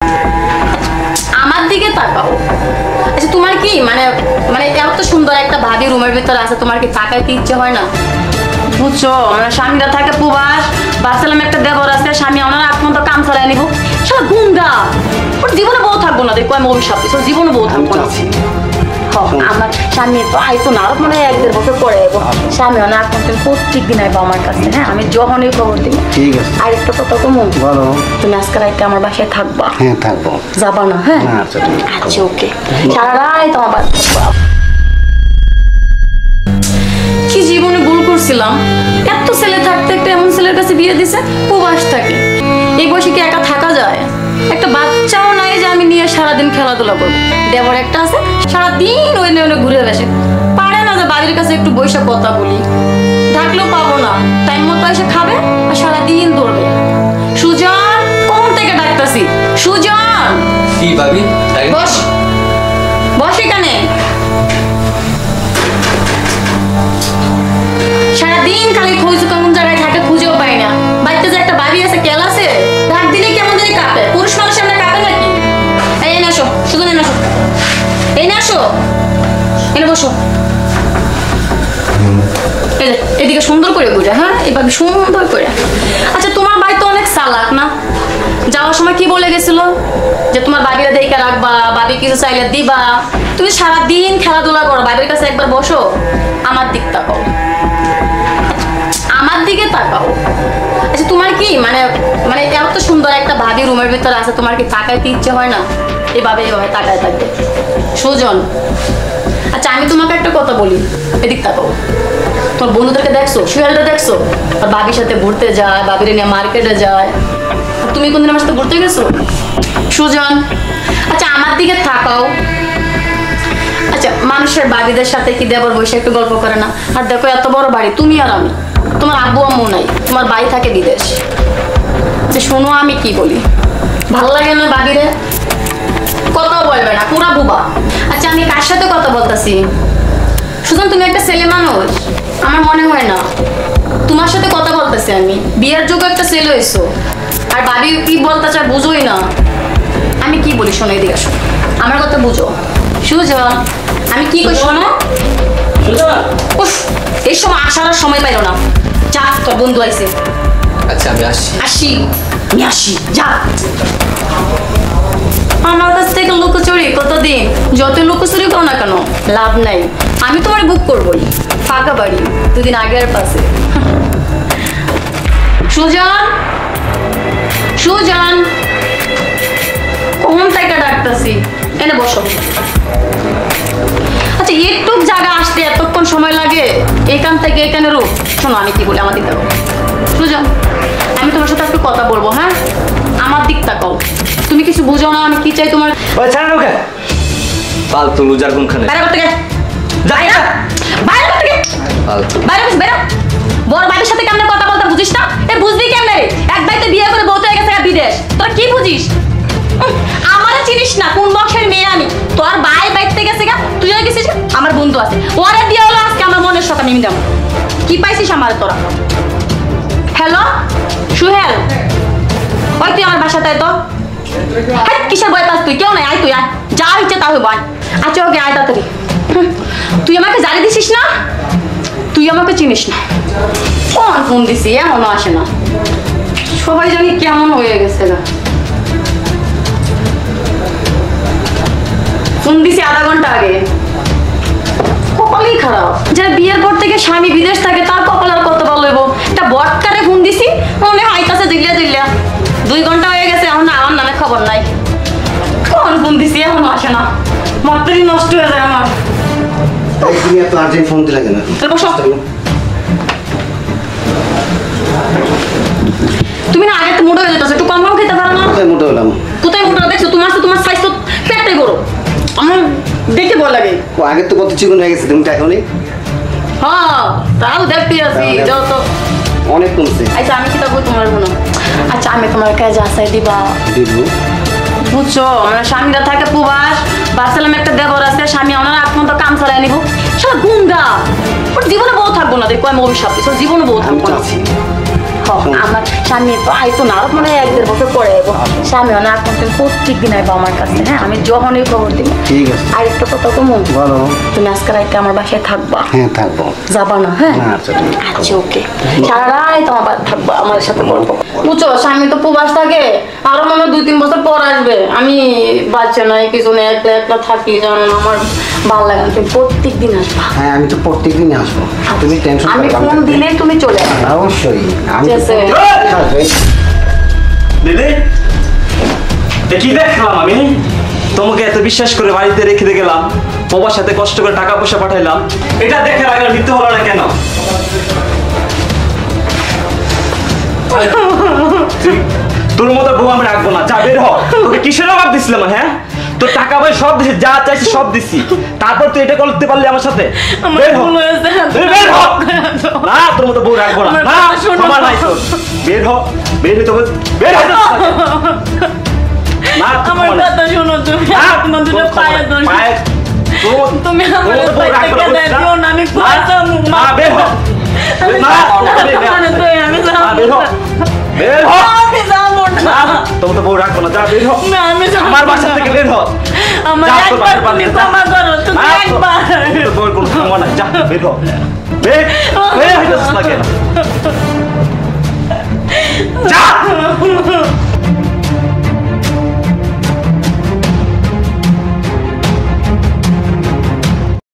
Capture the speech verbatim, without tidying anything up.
আমার দিকে তাকাও। আচ্ছা তোমার কি মানে মানে এত সুন্দর একটা ভাবি রুমের ভিতরে আছে, তোমার কি তাকাইতে ইচ্ছে হয় না? বুঝছো, মানে স্বামীরা থাকে প্রবাস, বাচ্চালাম একটা দেবর আছে, স্বামী ওনার আগ পর্যন্ত কাম চালাই নিব, সারা গুন্ডা, ওর জীবনে বউ থাকবো না। দেখো আমি অভিশাপ দিচ্ছি, জীবনে বউ থাকবো না। আমার স্বামী তো আইতো না, আরো মানে এক দেড় বছর পরে আইবো। স্বামী অনেক এখন প্রত্যেক দিন আইবো আমার কাছে। হ্যাঁ, আমি যখনই খবর দিই। ঠিক আছে। আর একটা কথা তো মন বলো, তুমি আজকে রাইতে আমার বাসায় থাকবা? হ্যাঁ থাকবো। যাবা না? হ্যাঁ আচ্ছা আচ্ছা ওকে। সারা রাত আমার বাসায় থাকবা। কি জীবনে ভুল করছিলাম, এত ছেলে থাকতে একটা এমন ছেলের কাছে বিয়ে দিছে, প্রবাস থাকে। এই বয়সে কি একা থাকা যায়? একটা বাচ্চাও নাই যে আমি নিয়ে সারাদিন খেলাধুলা করবো। দেবর একটা আছে, সারাদিন ওই নিয়ে ঘুরে বেসে, পারে না যে বাড়ির কাছে একটু বৈশা কথা বলি। ডাকলেও পাবো না, টাইম মতো এসে খাবে আর সারাদিন দৌড়বে। সুজন, কোন থেকে ডাকতাছি? সুজন কি ভাবি? বস বস এখানে। সারাদিন খালি খোঁজ কোন জায়গায় থাকে, খুঁজেও পাই না। বাড়িতে যে একটা ভাবি আছে, কেল আছে, ডাক দিলে কেমন জানি কাঁপে। পুরুষ মানুষ আমরা কাঁপে নাকি? এই না আসো, শুধু না আসো, এই না আসো, এনে বসো। এদিকে সুন্দর করে বুঝা। হ্যাঁ এভাবে সুন্দর করে। আচ্ছা তোমার ভাই তো অনেক চালাক না? যাওয়ার সময় কি বলে গেছিল যে তোমার বাবিরা দেখে রাখবা, বাবি কিছু চাইলে দিবা। তুমি সারাদিন খেলাধুলা করো, বাবির কাছে একবার বসো, আমার দিক তাকাও, আমার দিকে তাকাও। আচ্ছা তোমার কি মানে মানে এত সুন্দর একটা ভাবি রুমের ভিতরে আছে, তোমার কি তাকাইতে ইচ্ছে হয় না? এইভাবে এইভাবে তাকায় থাকবে। সুজন, আচ্ছা আমি তোমাকে একটা কথা বলি, এদিক তাকাও। তোমার বন্ধুদেরকে দেখছো, সুহেলটা দেখছো, আর বাবির সাথে ঘুরতে যায়, বাবির নিয়ে মার্কেটে যায়। তুমি কোনদিন আমার সাথে ঘুরতে গেছো? সুজন, আচ্ছা আমার দিকে তাকাও। আচ্ছা মানুষের বাবিদের সাথে কি দেবর বসে একটু গল্প করে না? আর দেখো এত বড় বাড়ি, তুমি আর আমি, তোমার আব্বু আম্মু নাই, তোমার ভাই থাকে বিদেশ। যে শোনো আমি কি বলি, ভালো লাগে না বাবিরে? কথা বলবে না, পুরা বুবা। আচ্ছা আমি কার সাথে কথা বলতেছি? সুতরাং তুমি একটা ছেলে মানুষ, আমার মনে হয় না। তোমার সাথে কথা বলতেছি আমি, বিয়ের যোগ্য একটা ছেলে হয়েছো, আর বাবি কি বলতে চায় বুঝোই না। আমি কি বলি শোনো, এদিকে আসো, আমার কথা বুঝো। সুজন, আমি কি করি শোনো। উফ, এই সময় আসার সময় পাইলো না। যা, তোর বন্ধু আইছে। আচ্ছা আমি আসি। আসি আমি আসি, যা। আমার কাছ থেকে লুকোচুরি কতদিন, যত লুকোচুরি করো না কেন লাভ নাই। আমি তোমার বুক করবোই, ফাঁকা বাড়ি, দুদিন আগে আর পাশে। সুজন, সুজন, কোন থেকে ডাকতেছি? এনে বসো। আচ্ছা একটু জায়গা আসতে এতক্ষণ সময় লাগে? এখান থেকে এখানে রূপ। শোনো আমি কি বলি, আমার দিক তাকাও। সুজন, আমি তোমার সাথে একটু কথা বলবো। হ্যাঁ আমার দিক তাকাও। তুমি কিছু বুঝো না আমি কি চাই তোমার? ফালতু লুজার কোনখানে? বাইরে করতে গে, বাইরে বাইরে করতে গে, বাইরে বস, বাইরে। বড় ভাইয়ের সাথে কেমনে কথা বলতে বুঝিস না? এ বুঝবি কেমনে রে? এক ভাইতে বিয়ে করে বউ হয়ে গেছে বিদেশ, তোরা কি বুঝিস? আমারে চিনিস না কোন বংশের মেয়ে আমি? তোর ভাই বাইতে গেছে গা, তুই আর গেছিস? আমার বন্ধু আছে, ওরে দিয়ে হলো আজকে আমার মনের শখ আমি দাম। কি পাইছিস আমার তোরা? হ্যালো সুহেল, ওই তুই আমার বাসাতে তো। হ্যাঁ কিসের বই পাস তুই? কেউ নাই, আয় তুই আয়, যা হচ্ছে তা হইব। আয় আচ্ছা ওকে, আয় তাড়াতাড়ি। তুই আমাকে জানিয়ে দিছিস না? তুই আমাকে চিনিস না? কোন ফোন দিছি, এমনও আসে না। সবাই জানি কেমন হয়ে গেছে না। ফোন দিছি আধা ঘন্টা আগে। কপালই খারাপ, যারা বিয়ের পর থেকে স্বামী বিদেশ থাকে তার কপাল আর কত ভালো হইব। একটা বটকারে ফোন দিছি, মনে হাইতাছে দিল্লা দিল্লা। দুই ঘন্টা হয়ে গেছে, এখন আমার নামে খবর নাই। কোন ফোন দিছি এখনো আসে না, মাত্রই নষ্ট হয়ে যায় আমার। ফোন দিলে কেন? তুমি না আগে তো মোটা হয়ে যেতেছো, একটু কম কম খেতে পারো না? কোথায় মোটা হলাম? কোথায় মোটা দেখছো? তোমার তো তোমার সাইজ তো পেটটাই বড়, আমার দেখতে ভয় লাগে। আগে তো কত চিকন হয়ে গেছে, তুমি তো এখনই। হ্যাঁ তাও দেখতে আছি যত অনেক কমছে। আচ্ছা আমি কি তা বই তোমার বোন? আচ্ছা আমি তোমার কাছে আসাই দিবা? দিব। বুঝছো, মানে স্বামীরা থাকে প্রবাস, বাচ্চালাম একটা দেবর আছে, স্বামী ওনার আগ পর্যন্ত কাম চালাই নিব, সব গুন্ডা, ওর জীবনে বউ থাকবো না। দেখো আমি অভিশাপ দিচ্ছি, জীবনে বউ থাকবো না। আমার স্বামী তো আইতো না, আর মানে এক দেড় বছর পরে আইবো। স্বামী না এখন তুমি প্রত্যেক দিন আইবো আমার কাছে, হ্যাঁ আমি যখনই খবর দিব। ঠিক আছে। আর একটা কথা কমু, বলো। তুমি আজকে রাইতে আমার বাসায় থাকবা, হ্যাঁ থাকবো। যাবা না? হ্যাঁ না, আচ্ছা, ঠিক আছে। আচ্ছা ওকে, সারা রাত আমার বাড়ি থাকবা, আমার সাথে গল্প। বুঝছো স্বামী তো প্রবাস থাকে, আরো মনে হয় দুই তিন বছর পর আসবে। আমি বাচ্চা নাই কিছু নেই, একলা একলা থাকি, জানো না আমার ভালো লাগে না। তুমি প্রত্যেক দিন আসবা। হ্যাঁ আমি তো প্রত্যেক দিনই আসবো, তুমি টেনশন আমি ফোন দিলেই তুমি চলে আসবে। অবশ্যই আমি ঠিক আছে। দিদি এ কি দেখলাম আমি? তোমাকে এত বিশ্বাস করে বাড়িতে রেখে দিয়ে গেলাম, বাবার সাথে কষ্ট করে টাকা পয়সা পাঠাইলাম, এটা দেখে আগে মৃত্যু হলো না কেন? তুই- তোর মতো বউ আমি রাখবো না, যা বের হ। তোকে কিসের অভাব দিছিলাম? হ্যাঁ তোর টাকা পয়সা সব দিছি, যা চাইছি সব দিছি, তারপর তুই এটা করতে পারলি আমার সাথে? বের হ। তুই বের হ। না তোর মতো বউ রাখবো না, না আমার নাই তোর। বের হ, বের হইতে হবে, বের হ। না তোর আমার ক্ষমা নাই। কথা শোনো তুমি, না, তোমার দুটো তোর ক্ষমা পায়ে নাই। ধরি। পায়ে- তোর- তুমি তোর আমার মতো বউ পায়ে রাখবো না, থেকে বুঝছিস না? দিও না, আমি না, কইতাম, না, বের হ। আমি না, যাবো না, বের হ। মানে তুই, আমি যাবো না, বের হ। না। বের হ। আমি যাবো না। না, তোর মতো বউ রাখবো না, যা বের হ। না, আমি যাবো আমার না। বাসা থেকে বের হ। আমার যা, তোর একবার বাপের বাড়ি তুমি যা। ক্ষমা করো, তুমি না, তোর- একবার। তোর বউয়ের কোনো ক্ষমা নাই, যা, বের হ। বের, বের হইতেছিস না কেন? যা।